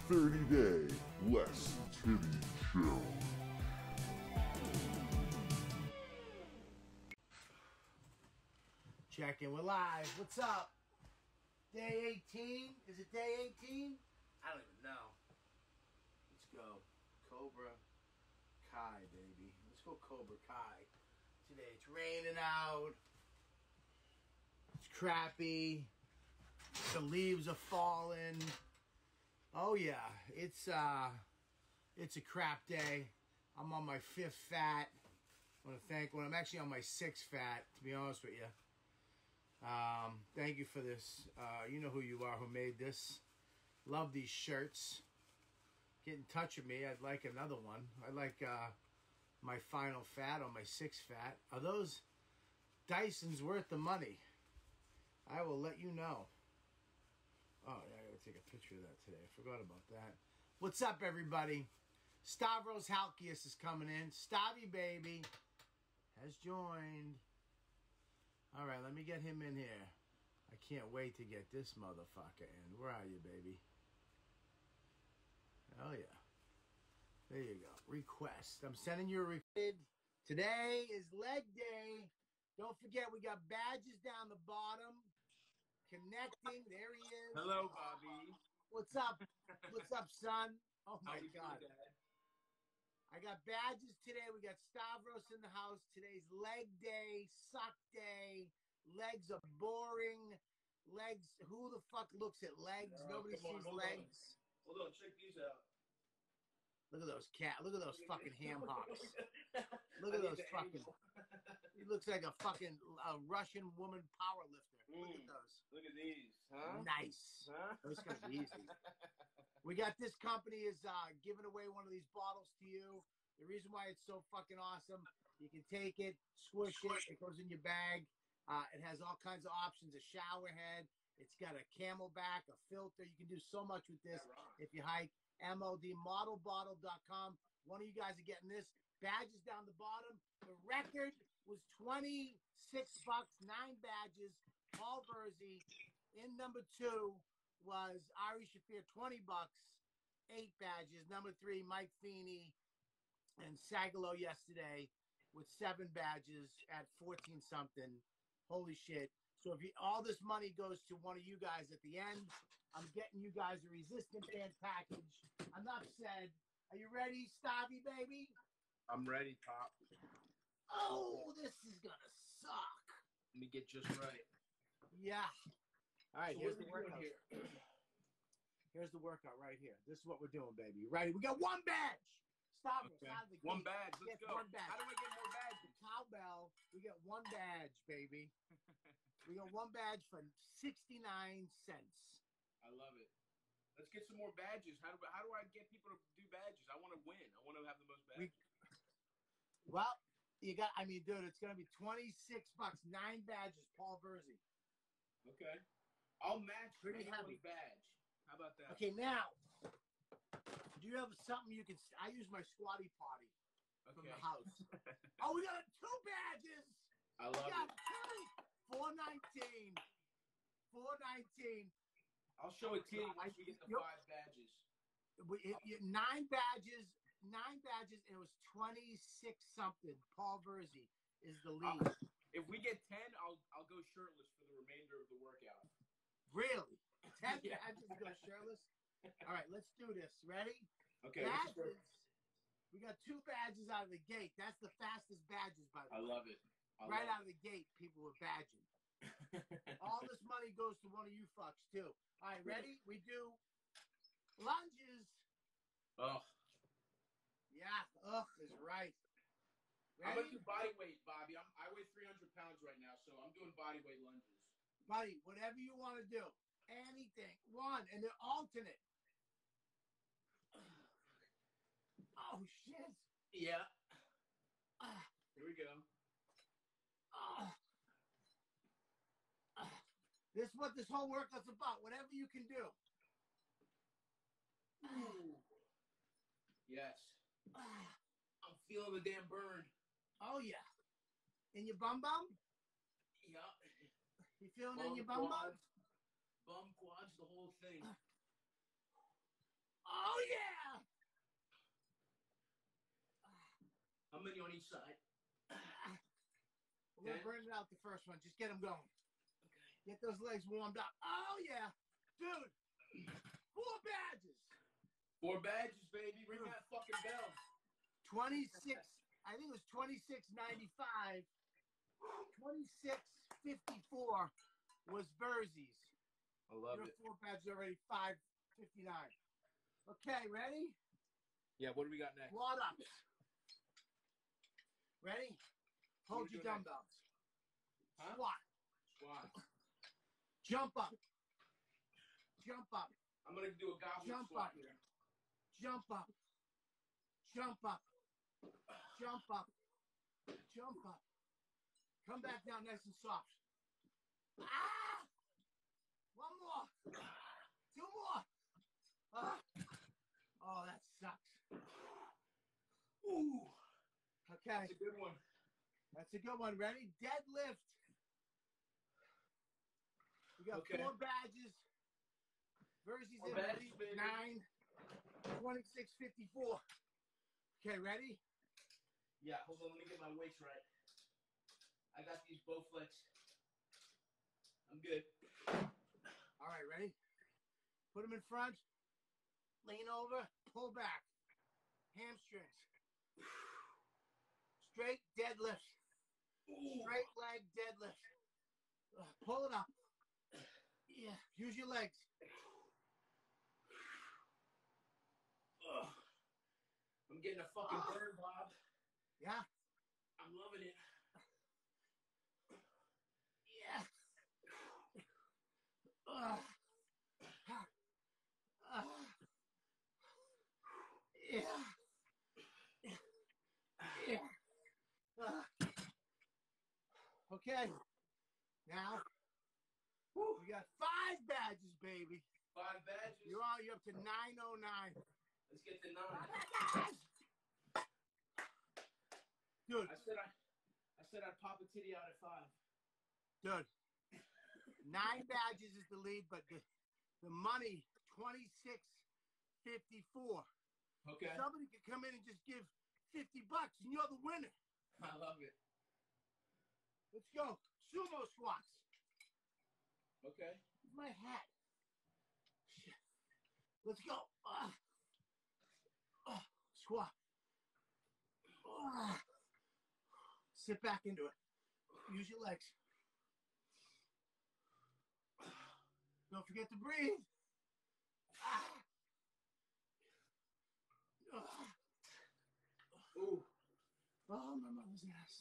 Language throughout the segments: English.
30-day Less Titty Challenge. Checking, we're live. What's up? Day 18? Is it day 18? I don't even know. Let's go. Cobra Kai, baby. Let's go Cobra Kai. Today it's raining out. It's crappy. The leaves are falling. Oh yeah, it's a crap day. I'm on my 5th fat. I want to thank I'm actually on my 6th fat, to be honest with you. Thank you for this. You know who you are, who made this. Love these shirts. Get in touch with me. I'd like another one. I like my final fat on my 6th fat. Are those Dysons worth the money? I will let you know. Oh, yeah, I gotta take a picture of that today. I forgot about that. What's up, everybody? Stavros Halkias is coming in. Stavy, baby, has joined. All right, let me get him in here. I can't wait to get this motherfucker in. Where are you, baby? Oh, yeah. There you go. Request. I'm sending you a request. Today is leg day. Don't forget, we got badges down the bottom. Connecting. There he is. Hello, Bobby. What's up? What's up, son? Oh, my God. I got badges today. We got Stavros in the house. Today's leg day, suck day. Legs are boring. Legs, who the fuck looks at legs? Nobody sees legs. Hold on, check these out. Look at those look at those fucking ham hocks. Look at those fucking. He looks like a fucking Russian woman power lifter. Look at those. Look at these, huh? Nice. Huh? That's gonna be easy. We got this company is giving away one of these bottles to you. The reason why it's so fucking awesome, you can take it, squish it, it goes in your bag. It has all kinds of options, a shower head. It's got a camelback, a filter. You can do so much with this if you hike. MODmodelbottle.com. One of you guys are getting this. Badges down the bottom. The record was 26 bucks, 9 badges. Paul Verzi. In number 2 was Ari Shafir, 20 bucks, 8 badges. Number 3, Mike Feeney and Sagalo yesterday with 7 badges at 14 something. Holy shit. So if all this money goes to one of you guys at the end, I'm getting you guys a resistant band package. Enough said. Are you ready, Stabby, baby? I'm ready, Pop. Oh, this is going to suck. Let me get just right. Yeah. All right, So here's the workout. Here's the workout right here. This is what we're doing, baby. You ready? We got 1 badge. Stop us out of the gate. 1 badge. Let's go. 1 badge. How do I get more badges? Cowbell. We got 1 badge, baby. We got 1 badge for 69 cents. I love it. Let's get some more badges. How do I get people to do badges? I want to win. I want to have the most badges. Well, you got. I mean, dude, it's gonna be 26 bucks, 9 badges. Paul Verzi. Okay. I'll match Pretty heavy. anyone's badge. How about that? Okay, now, do you have something you can? I use my squatty potty from the house. Oh, we got 2 badges. I love it. 419. 419. I'll show it to you once we get the 5 badges. 9 badges. 9 badges, and it was 26 something. Paul Verzi is the lead. If we get 10, I'll go shirtless for the remainder of the workout. Really? 10 badges go shirtless? All right, let's do this. Ready? Okay. Badges. We got 2 badges out of the gate. That's the fastest badges, by the way. I love it. Right out of the gate, people were badging. All this money goes to one of you fucks, too. All right, ready? We do lunges. Oh. Yeah, is right. Ready? I'm going to do body weight, Bobby. I weigh 300 pounds right now, so I'm doing body weight lunges. Buddy, whatever you want to do. Anything. 1, and then alternate. Oh, shit. Yeah. Here we go. This is what this whole workout's about. Whatever you can do. Yes. I'm feeling the damn burn. Oh, yeah. In your bum bum? Yeah. You feeling it in your bum bum? Bum, quads, the whole thing. How many on each side? We're gonna burn it out the first one. Just get them going. Okay. Get those legs warmed up. Oh yeah, dude. 4 badges. 4 badges, baby. Ring that fucking bell. 26. I think it was 26.95. 26.54 was Verzi's. I love Your it. 4 badges already 5.59. Okay, ready? Yeah, what do we got next? Squat ups. Ready? Hold your dumbbells. Huh? Squat. Squat. Jump up. Jump up. I'm gonna do a goblet Jump squat up. here. Jump up. Jump up. Jump up. Jump up. Come back down nice and soft. Ah! 1 more. 2 more. Ah. Oh, that sucks. Ooh. Okay. That's a good one. That's a good one. Ready? Deadlift. We got 4 badges. Verzi's in badges, the baby. 9, 26.54. Okay, ready? Yeah, hold on. Let me get my weights right. I got these Bowflex. I'm good. All right, ready? Put them in front. Lean over. Pull back. Hamstrings. Straight deadlift. Ooh. Straight leg deadlift. Pull it up. Yeah. Use your legs. Ugh. I'm getting a fucking burn, Bob. Yeah. I'm loving it. Yeah. Yeah. Yeah. Okay. Now, we got 5 badges, baby. 5 badges. You're up to 909. Let's get to 9. Dude. I said I'd pop a titty out at 5. Dude. 9 badges is the lead, but the money, 26.54. Okay. Somebody could come in and just give $50 and you're the winner. I love it. Let's go. Sumo squats. Okay. Where's my hat? Shit. Let's go. Squat. Sit back into it. Use your legs. Don't forget to breathe. Ooh. Oh, my mother's ass.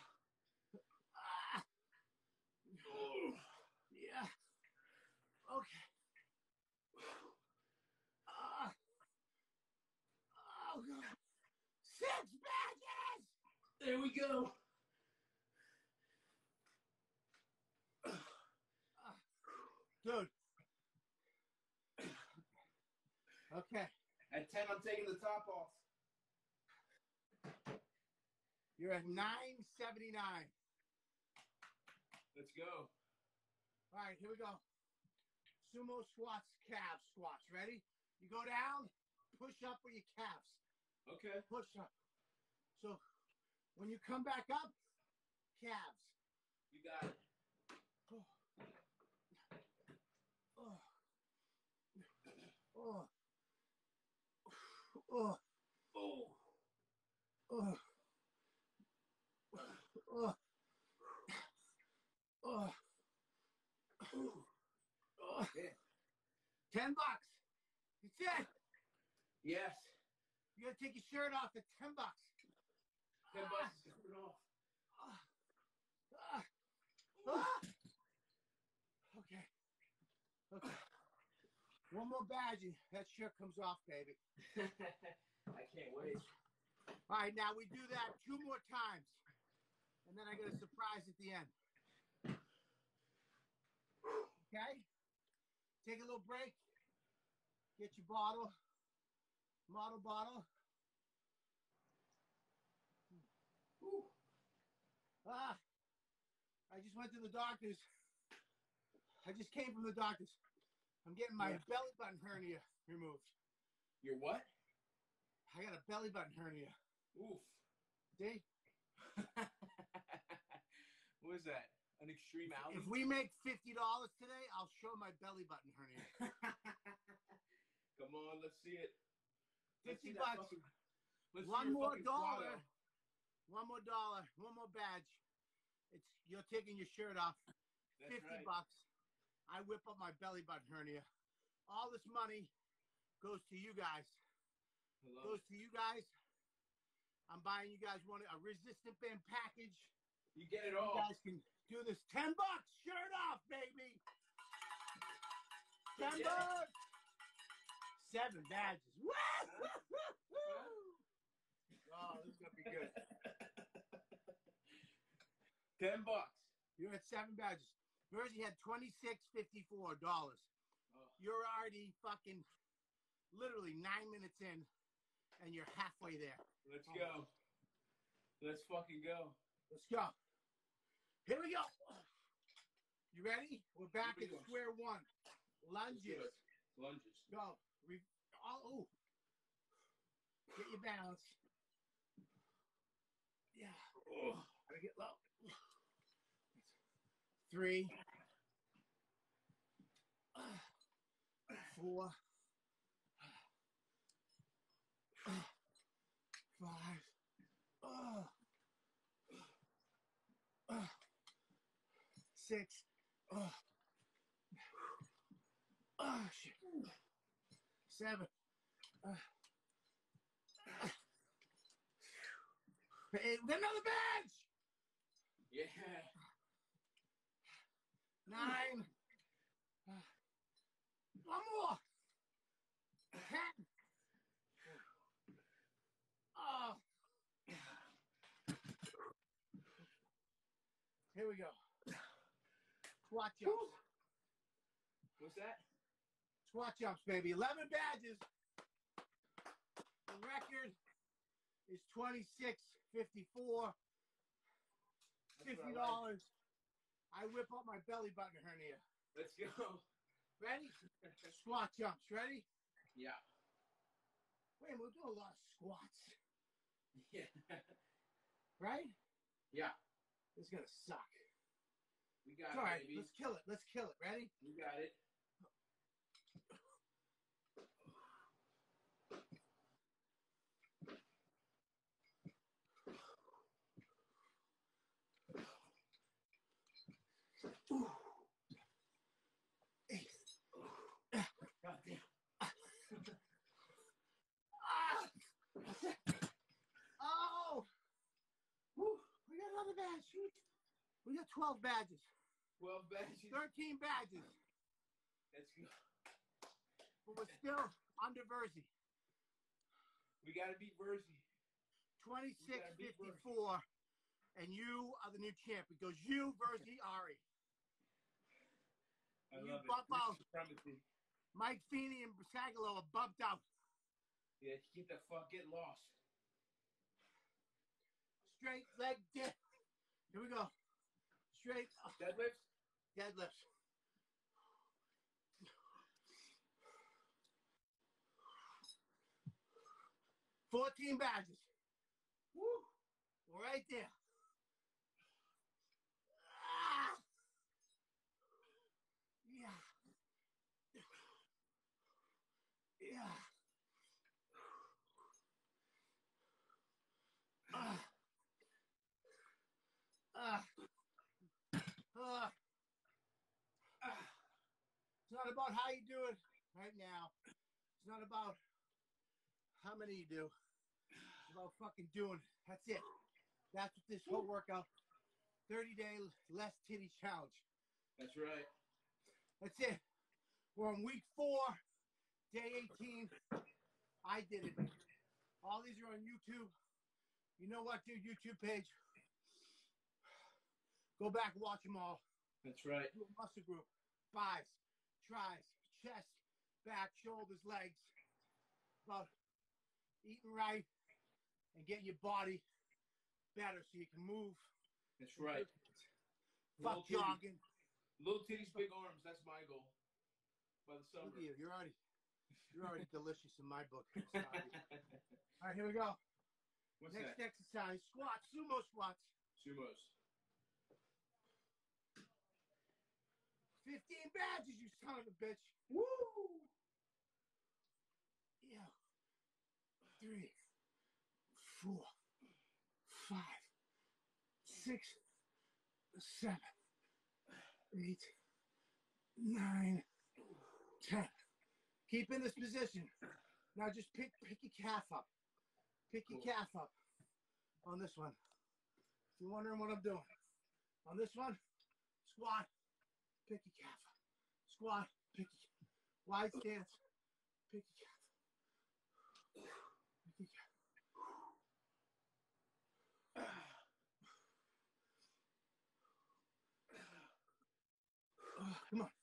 Yeah. Okay. Oh, God. 6 badges! There we go. Dude. Okay. At 10, I'm taking the top off. You're at 979. Let's go. All right, here we go. Sumo squats, calf squats. Ready? You go down, push up with your calves. Okay. Push up. So when you come back up, calves. You got it. Yeah. $10. That's it. Yes. You gotta take your shirt off at $10. $10 is coming off. Okay. Okay. 1 more badge and that shirt comes off, baby. I can't wait. All right, now we do that 2 more times. And then I got a surprise at the end. Okay? Take a little break. Get your bottle. Model bottle. Ooh. I just went to the doctor's. I just came from the doctor's. I'm getting my belly button hernia removed. Your what? I got a belly button hernia. Oof. See? What is that? An extreme outing? If we make $50 today, I'll show my belly button hernia. Come on, let's see it. Let's see $50. that fucking, let's One see your more fucking dollar. Quado. One more dollar. One more badge. You're taking your shirt off. That's $50. right. I whip up my belly button hernia. All this money goes to you guys. Goes to you guys. I'm buying you guys a resistant band package. You get it You all. guys can do this. $10. Shirt off, baby. $10. 7 badges. Woo! Oh, this is gonna be good. $10. You're at 7 badges. Verzi had $26.54. Oh. You're already fucking literally 9 minutes in, and you're halfway there. Let's go. Let's fucking go. Let's go. Here we go. You ready? We're back at square one. Lunges. Lunges. Go. Ooh. Get your balance. Yeah. Oh. Gotta get low. 3, 4, 5. 6. Shit. 7. 8. We got another badge. Yeah. 9. One more. 10. Oh. Here we go. Squat jumps. What's that? Squat jumps, baby. 11 badges. The record is $26.54. $50. I whip up my belly button hernia. Let's go. Ready? Squat jumps. Ready? Yeah. Wait, we're doing a lot of squats. Yeah. Right? Yeah. It's going to suck. We got All it, right, baby. let's kill it. Let's kill it. Ready? You got it. Ooh. God damn. Oh! Woo. We got another badge. We got 12 badges. 12 badges. 13 badges. Let's go. But we're still under Verzi. We got to beat Verzi. 26.54. And you are the new champ. It goes you, Verzi, Ari. I You love it. bump out. Supremacy. Mike Feeney and Brasagalo are bumped out. Yeah, get lost. Straight leg dip. Here we go. Straight Deadlifts? deadlifts. $14 badges. Woo! We're right there. Ah! Yeah. Yeah. It's not about how you do it right now. It's not about how many you do. It's about fucking doing it. That's it. That's what this whole workout, 30-day less titty challenge. That's right. That's it. We're on week 4, day 18. I did it. All these are on YouTube. You know what, dude? YouTube page. Go back and watch them all. That's right. Do a muscle group. Biceps, triceps, chest, back, shoulders, legs. About eating right and getting your body better so you can move. That's right. Fuck jogging. Little titties, big arms. That's my goal. By the summer. Look at you. You're already delicious in my book. All right, here we go. What's Next that? exercise, squats, sumo squats. Sumos. 15 badges, you son of a bitch. Woo! Yeah. 3, 4, 5, 6, 7, 8, 9, 10. Keep in this position. Now just pick your calf up. Pick your calf up on this one. If you're wondering what I'm doing. On this one, squat, pick your calf up. Squat, pick your wide stance, pick your calf up. Pick your calf. Come on.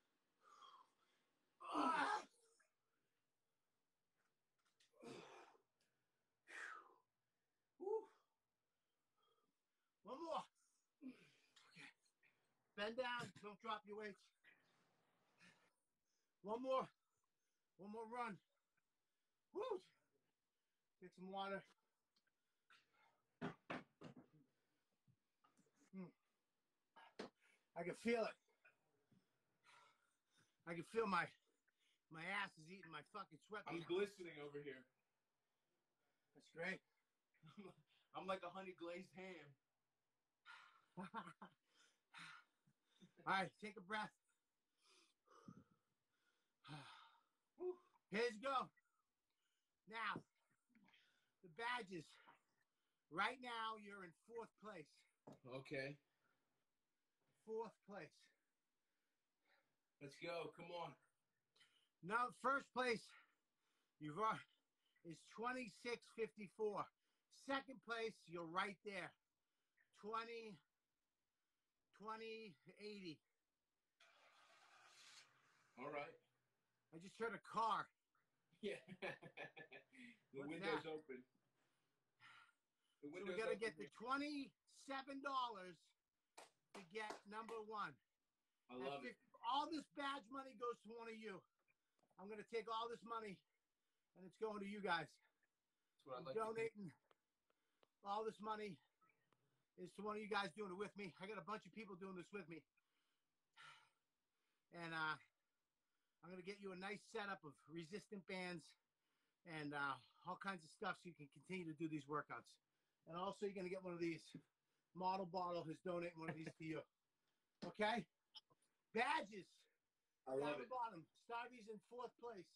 One more. Okay. Bend down. Don't drop your weights. One more. One more run. Woo! Get some water. I can feel it. I can feel my ass is eating my fucking sweat. I'm glistening over here. That's great. I'm like a honey glazed ham. All right, take a breath. Here you go. Now, the badges. Right now, you're in 4th place. Okay. 4th place. Let's go. Come on. Now, 1st place, is 26.54. 2nd place, you're right there. 20.80. All right. I just heard a car. Yeah. The What's window's that? open. The So window's we got to open get the here. $27 to get number 1. I love it. All this badge money goes to one of you. I'm going to take all this money, and it's going to you guys. That's what I I'm like to do. donating all this money is to one of you guys doing it with me. I got a bunch of people doing this with me. And I'm going to get you a nice setup of resistant bands and all kinds of stuff so you can continue to do these workouts. And also you're going to get one of these. Model Bottle is donating one of these to you. Okay? Badges. I love Down it. the bottom. Starby's in 4th place.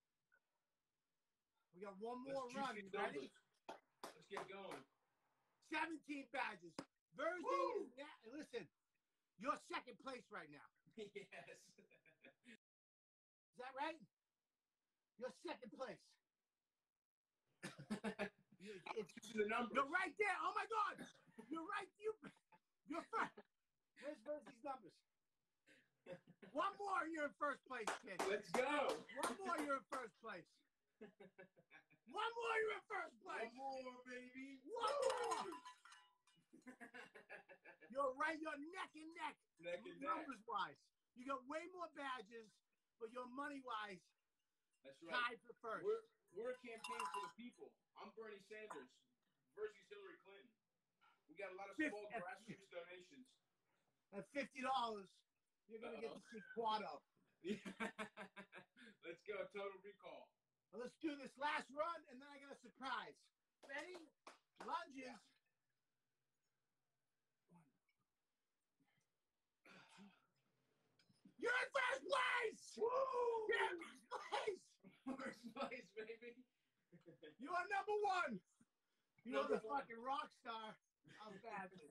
We got one more Let's run. juice You these ready? numbers. Let's get going. 17 badges. Verzi is listen, you're 2nd place right now. Yes. Is that right? You're 2nd place. It's the numbers. You're right there. Oh my God. You're right. You're first. Where's Verzi's numbers? One more, you're in 1st place, kid. Let's go. One more, you're in 1st place. One more, you're in 1st place. One more, baby. One more. You're right. You're neck and neck. Neck and neck. Numbers wise, you got way more badges, but you're money wise That's right. tied for 1st. We're a campaign for the people. I'm Bernie Sanders versus Hillary Clinton. We got a lot of small grassroots donations. At $50, you're gonna get to see Quado. Yeah. Let's go. Total recall. Well, let's do this last run, and then I got a surprise. Ready? Lunges. You're in 1st place! Woo! You're in 1st place! First place, baby. You are number 1. You are Number the 1. fucking rock star of badges.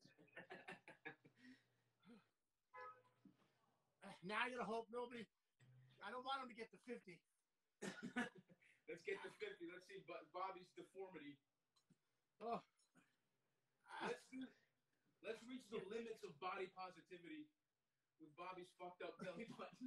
Now I gotta hope nobody. I don't want him to get to 50. Let's get to 50. Let's see Bobby's deformity. Oh. Let's reach the limits of body positivity with Bobby's fucked up belly button.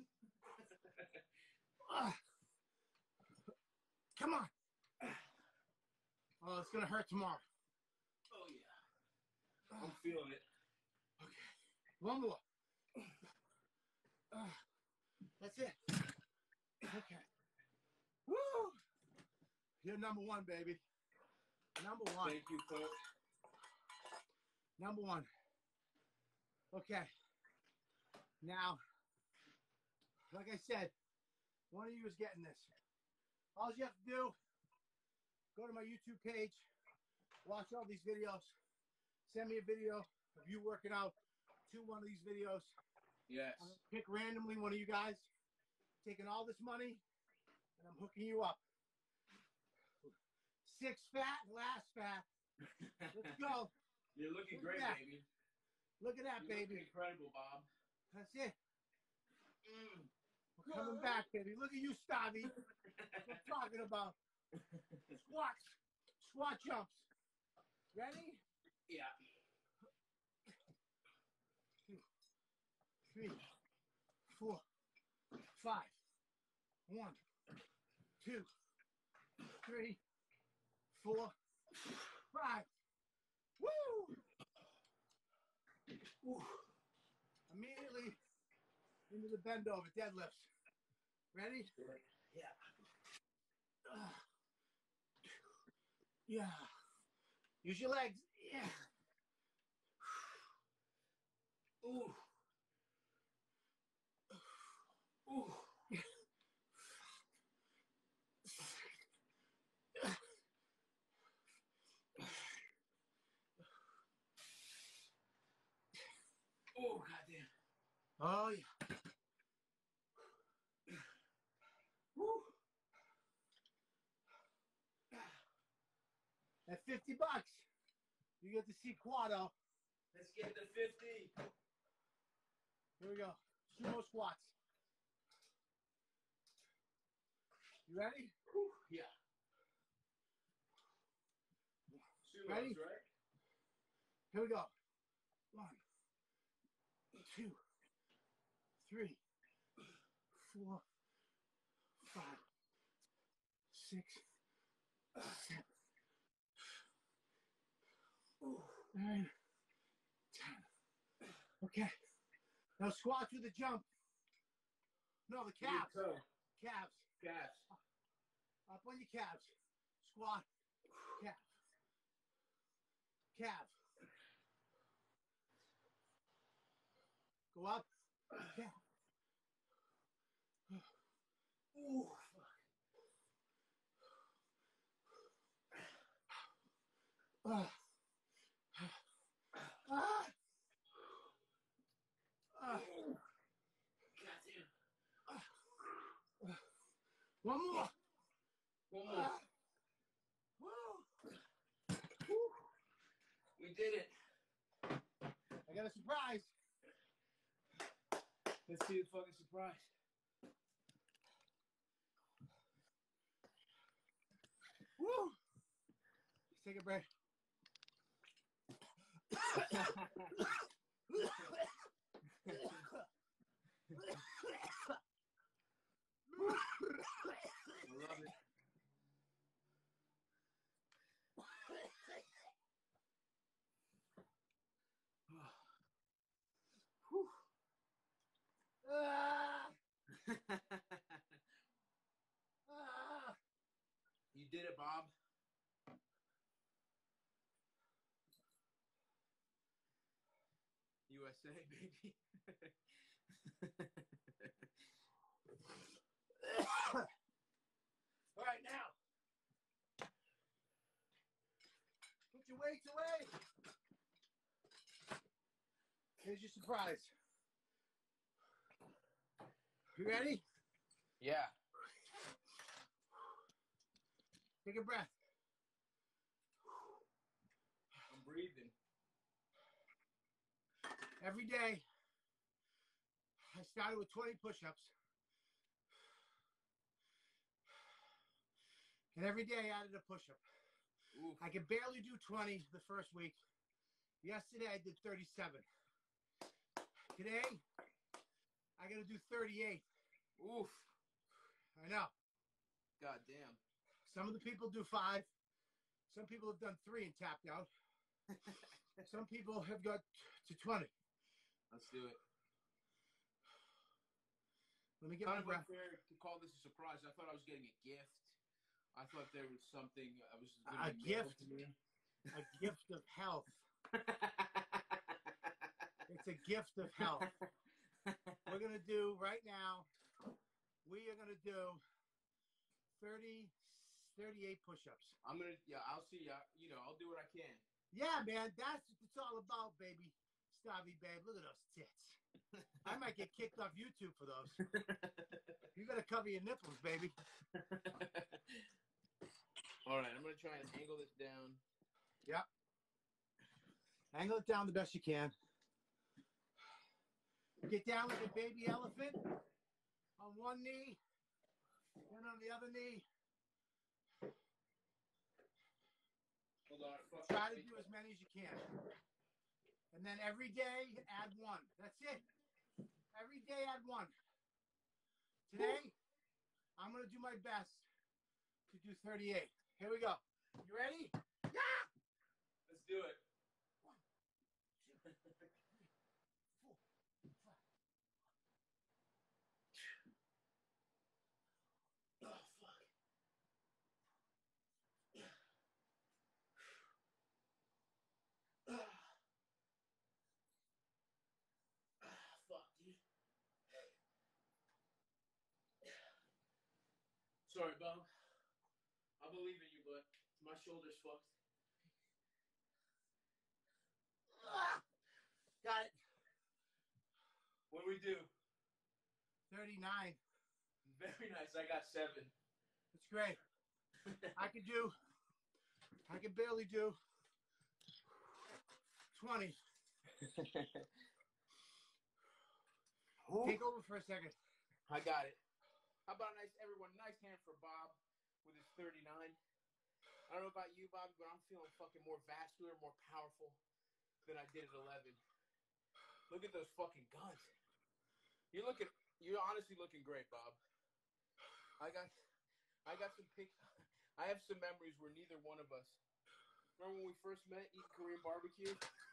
Come on. Oh, it's gonna hurt tomorrow. Oh yeah. I'm feeling it. Okay. One more. That's it. Okay. Woo! You're number 1, baby. Number one. Thank you, Coach. Number one. Okay. Now, like I said, one of you is getting this. All you have to do, go to my YouTube page, watch all these videos, send me a video of you working out to one of these videos. Yes. I'm gonna pick randomly one of you guys, taking all this money, and I'm hooking you up. 6 fat, last fat. Let's go. You're looking Look great, at that. baby. Look at that, You're baby. looking incredible, Bob. That's it. We're coming back, baby. Look at you, Stavi. That's what I'm talking about. Squats. Squat jumps. Ready? Yeah. 2, 3, 4, 5. 1, 2, 3, 4, 5. Woo! Woo. Immediately into the bend over deadlifts. Ready? Yeah. Yeah. Use your legs. Yeah. Ooh. Ooh. Oh, goddamn. Oh, yeah. Woo. At $50, you get to see Quado. Let's get the 50. Here we go. Sumo squats. You ready? Whew. Yeah. Sumos, Ready? right? Here we go. 1, 2, 3, 4, 5, 6, 7, 9, 10. Okay. Now squat through the jump. No, the calves. Calves. Calves. Up on your calves. Squat. Calf. Calf. Go up. Calf. Ooh, fuck. Goddamn. One more. One more. Woo. We did it. I got a surprise. Let's see the fucking surprise. Woo. Let's take a break. I love it. You did it, Bob. USA, baby. All right, now. Put your weights away. Here's your surprise. You ready? Yeah. Take a breath. I'm breathing. Every day, I started with 20 push-ups. And every day I added a push-up. Oof. I could barely do 20 the first week. Yesterday I did 37. Today, I got to do 38. Oof. I know. God damn. Some of the people do 5. Some people have done 3 and tapped out. Some people have got to 20. Let's do it. Let me get Kind my of breath. unfair to call this a surprise. I thought I was getting a gift. I thought there was something I was A gift. A gift of health. It's a gift of health. We're going to do right now, we are going to do 38 push-ups. I'm going to, I'll see ya. You know, I'll do what I can. Yeah, man, that's what it's all about, baby. Stavy, babe, look at those tits. I might get kicked off YouTube for those. You got to cover your nipples, baby. All right, I'm going to try and angle this down. Yep. Angle it down the best you can. Get down like a baby elephant on one knee, then on the other knee. Hold on. Try to do as many as you can. And then every day, add one. That's it. Every day, add one. Today, I'm going to do my best to do 38. Here we go. You ready? Yeah! Let's do it. 1, 2, 3, 4, 5. Oh, fuck. Fuck, dude. Sorry, Bob. I believe in you, but my shoulder's fucked. Got it. What do we do? 39. Very nice. I got 7. That's great. I can barely do 20. Take over for a second. I got it. How about a nice hand for Bob with his 39. I don't know about you, Bob, but I'm feeling fucking more vascular, more powerful than I did at 11. Look at those fucking guns. You're honestly looking great, Bob. I have some memories where neither one of us. Remember when we first met eating Korean barbecue?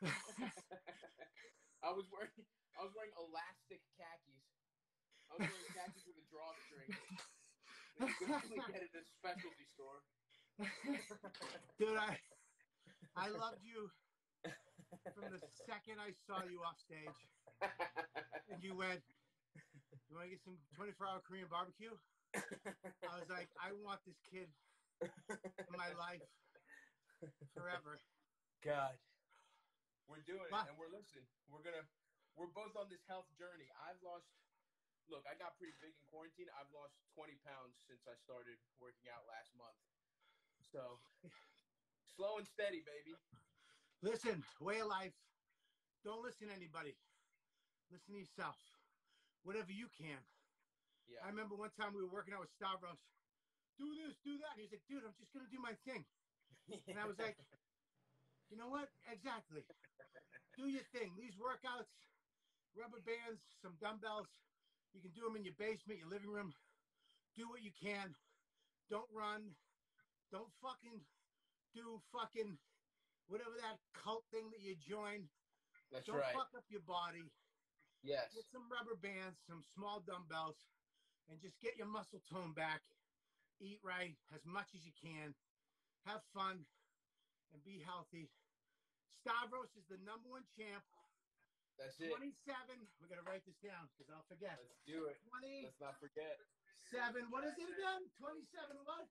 I was wearing elastic khakis. I was wearing khakis with a drawstring. You could only get it at a specialty store. Dude, I loved you from the second I saw you off stage. And you went, you want to get some 24-hour Korean barbecue? I was like, I want this kid in my life forever. God. We're doing it, and we're listening. We're both on this health journey. Look, I got pretty big in quarantine. I've lost 20 pounds since I started working out last month. So, slow and steady, baby. Listen, way of life. Don't listen to anybody. Listen to yourself. Whatever you can. Yeah. I remember one time we were working out with Stavros. Do this, do that. And he's like, dude, I'm just going to do my thing. And I was like, you know what? Exactly. Do your thing. These workouts, rubber bands, some dumbbells. You can do them in your basement, your living room. Do what you can. Don't run. Don't fucking do fucking whatever that cult thing that you join. That's Don't right. fuck up your body. Yes. Get some rubber bands, some small dumbbells, and just get your muscle tone back. Eat right as much as you can. Have fun and be healthy. Stavros is the #1 champ. That's it. 27. We're going to write this down because I'll forget. Let's do it. 20. Let's not forget. 7. What is it again? 27 what?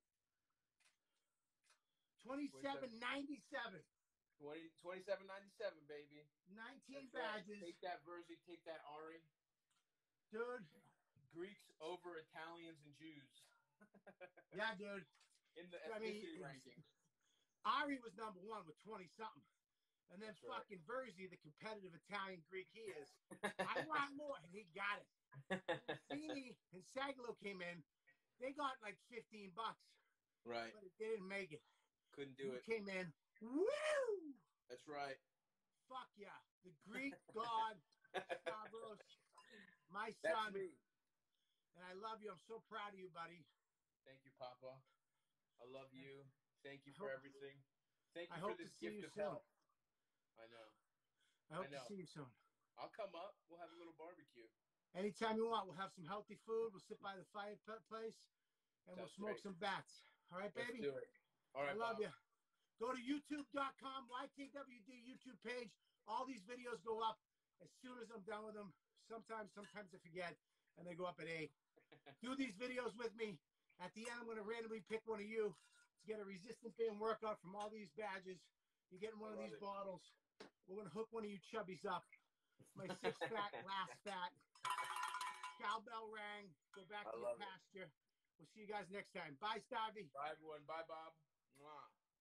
2797. 2797, baby. 19 That's right. badges. Take that Verzi, take that Ari. Dude. Greeks over Italians and Jews. Yeah, dude. In the ethnicity ranking. Ari was #1 with 20-something. And then That's right. fucking Verzi, the competitive Italian Greek he is. I want more. And he got it. Feeney and Sagalo came in. They got like $15. Right. But they didn't make it. Couldn't do it. Came in. Woo! That's right. Fuck yeah. The Greek god, Stavros, my That's son. me. And I love you. I'm so proud of you, buddy. Thank you, Papa. I love you. Thank you for everything. Thank you I for hope this to see gift you of soon. health. I know. I hope to see you soon. I'll come up. We'll have a little barbecue. Anytime you want, we'll have some healthy food. We'll sit by the fireplace and we'll smoke some bats. All right, baby? Let's do it. All right, I love Bob. you. Go to youtube.com, YKWD YouTube page. All these videos go up as soon as I'm done with them. Sometimes I forget, and they go up at 8. Do these videos with me. At the end, I'm going to randomly pick one of you to get a resistance band workout from all these badges. You're getting one of these bottles. We're going to hook one of you chubbies up. My 6 fat, last fat. Cowbell rang. Go back to your pasture. We'll see you guys next time. Bye, Stavy. Bye, everyone. Bye, Bob. Mwah.